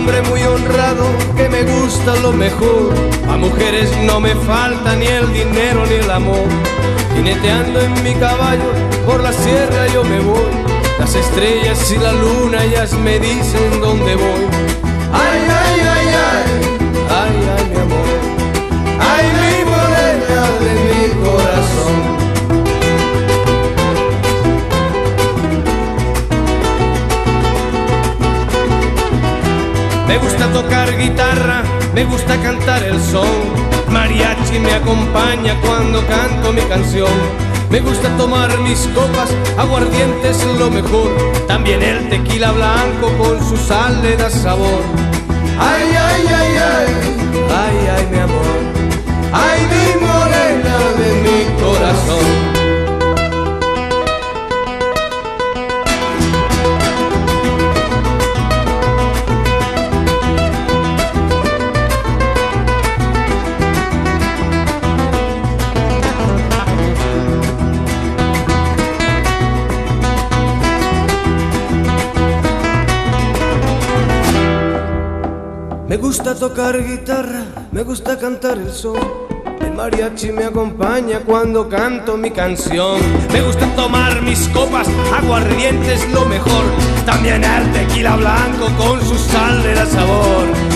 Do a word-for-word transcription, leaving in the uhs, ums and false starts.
hombre muy honrado que me gusta lo mejor. A mujeres no me falta ni el dinero ni el amor. Jineteando en mi caballo por la sierra yo me voy. Las estrellas y la luna ellas me dicen dónde voy. Ay, ay, ay, ay, ay, ay, mi amor. Ay, mi morena de mi corazón. Me gusta tocar guitarra, me gusta cantar el son. Mariachi me acompaña cuando canto mi canción. Me gusta tomar mis copas, aguardiente es lo mejor. También el tequila blanco con su sal le da sabor. Ay, ay, ay, ay, ay, ay, mi amor. Ay, mi morena de mi corazón. Me gusta tocar guitarra, me gusta cantar el son. El mariachi me acompaña cuando canto mi canción. Me gusta tomar mis copas, aguardiente es lo mejor. También el tequila blanco con su sal le da sabor.